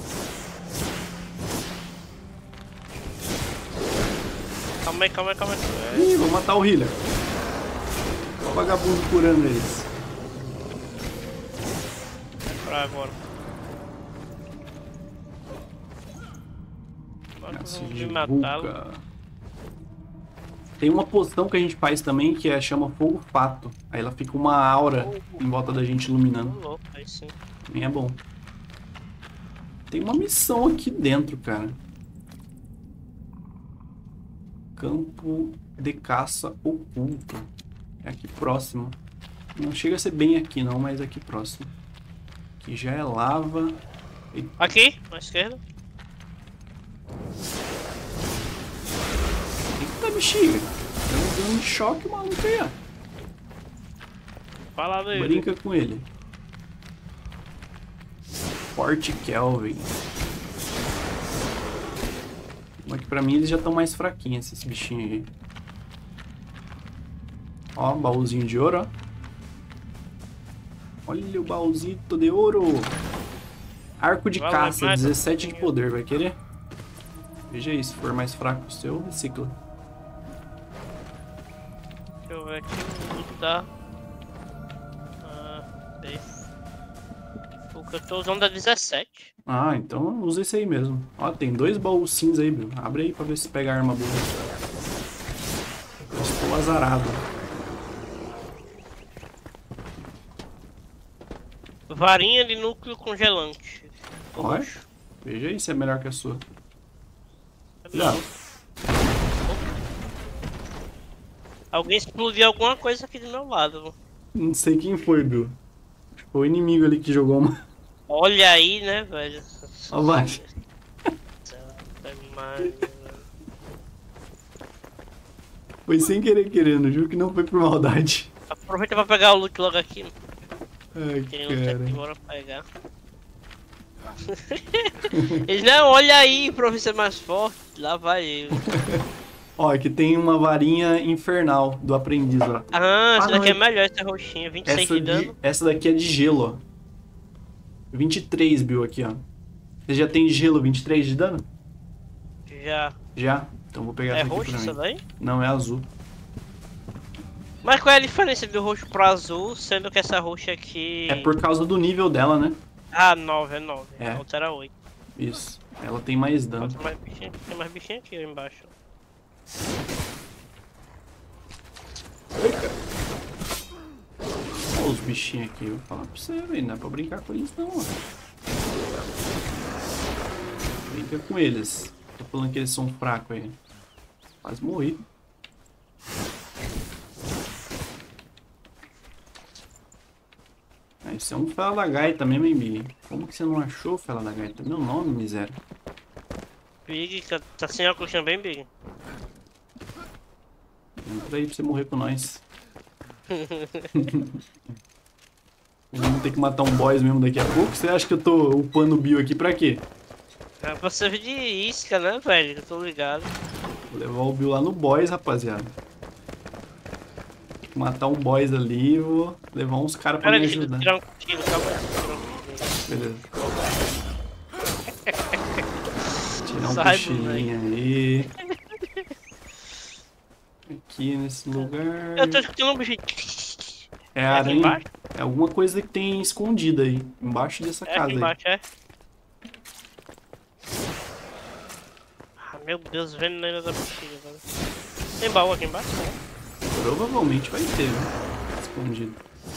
Calma aí. Ih, vou matar o healer. O vagabundo curando eles. Pra agora. Aço Vamos de me matá-lo. vulca. Tem uma poção que a gente faz também que chama fogo fato. Aí ela fica uma aura em volta da gente iluminando. Louco, aí sim. Também é bom. Tem uma missão aqui dentro, cara. Campo de caça oculto. É aqui próximo. Não chega a ser bem aqui não, mas aqui próximo. Aqui já é lava. Eita. Aqui, à esquerda. Eita, bexiga. Tá dando um choque o maluco aí, ó. Fala dele. Brinca com ele. Forte Kelvin. Mas que pra mim eles já estão mais fraquinhos, esses bichinhos aí. Ó, baúzinho de ouro, ó. Olha o baúzito de ouro. Arco de caça, 17 de poder, vai querer? Veja aí, se for mais fraco o seu, recicla. Deixa eu ver aqui o loot da... o que eu tô usando é 17. Ah, então usa esse aí mesmo. Ó, tem 2 baús cinza aí, Bill. Abre aí pra ver se pega a arma boa. Eu estou azarado. Varinha de núcleo congelante. Olha, veja aí se é melhor que a sua. Já. Alguém explodiu alguma coisa aqui do meu lado. Não sei quem foi, Bill. Acho que foi o inimigo ali que jogou uma. Olha aí, né, velho? Ó, vai. Foi sem querer querendo, juro que não foi por maldade. Aproveita pra pegar o loot logo aqui. Ai, Tem loot aqui, cara. bora pegar. Eles, não, olha aí, pra ver se é mais forte. Lá vai eu. Ó, aqui tem uma varinha infernal do aprendiz, ó. Ah, essa não, daqui é melhor, essa roxinha. 26 de dano. Essa daqui é de gelo, ó. 23, Bill, aqui, ó. Você já tem gelo 23 de dano? Já. Já? Então vou pegar É essa aqui roxo pra mim. essa daí? Não, é azul. Mas qual é a diferença do roxo pro azul, sendo que essa roxa aqui... É por causa do nível dela, né? Ah, 9, é 9. É. A outra era 8. Isso. Ela tem mais dano. Tem mais bichinho aqui embaixo. Ó, os bichinhos aqui. Eu vou falar pra você, velho. Não dá pra brincar com eles, não. Ó. Brinca com eles. Tô falando que eles são fracos aí. Quase morri. Isso é um Fela da Gaita mesmo, hein, Big? Como que você não achou o Fela da Gaita? Meu nome, miséria. Big, tá sem óculos também, Big? Entra aí pra você morrer com nós. Vamos ter que matar um boss mesmo daqui a pouco. Você acha que eu tô upando o bio aqui pra quê? É pra servir de isca, né, velho? Eu tô ligado. Vou levar o bio lá no boss, rapaziada. Tem que matar um boss ali e vou levar uns caras pra Cara, me deixa eu ajudar. tirar um tiro, calma aí. Tirar um tiro. Beleza. Tirar um Sai, cochilinho aí. Aqui nesse lugar. Eu tô escutando um bicho. É aqui aranha. embaixo? É alguma coisa que tem escondida aí. Embaixo dessa É casa aqui aí. embaixo, é? Ah, meu Deus, veneno da bexiga, velho. Tem baú aqui embaixo? Provavelmente vai ter, viu? Escondido.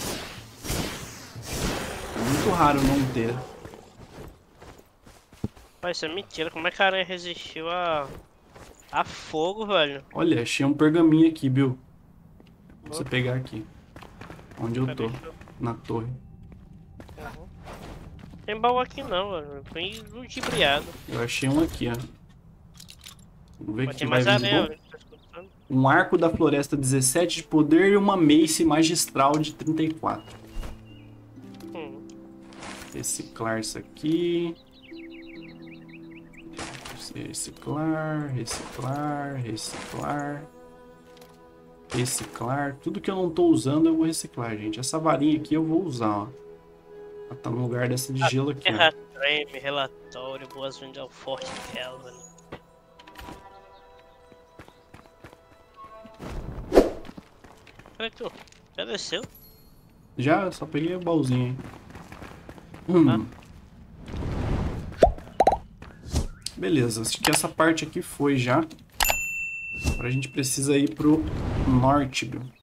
É muito raro não ter. Pai, isso é mentira. Como é que a aranha resistiu a fogo, velho? Olha, achei um pergaminho aqui, Bill. Vou você pegar aqui. Onde eu tô. Cadê? Na torre. Uhum. Tem baú aqui não, velho. Eu tô ludibriado. Eu achei um aqui, ó. Vamos ver o Mas que tem vai mais vir de aranha, bom. velho. Tá escutando? Um arco da floresta 17 de poder e uma mace magistral de 34. Reciclar isso aqui. Reciclar, reciclar, reciclar. Reciclar. Tudo que eu não tô usando eu vou reciclar, gente. Essa varinha aqui eu vou usar, ó. Ela tá no lugar dessa de gelo aqui, ó. Terra treme, relatório, boas-vindas ao Forte Kelvin. Cadê tu? Já desceu? Já, eu só peguei o baúzinho aí. Beleza, acho que essa parte aqui foi já. Agora a gente precisa ir pro norte, Bill.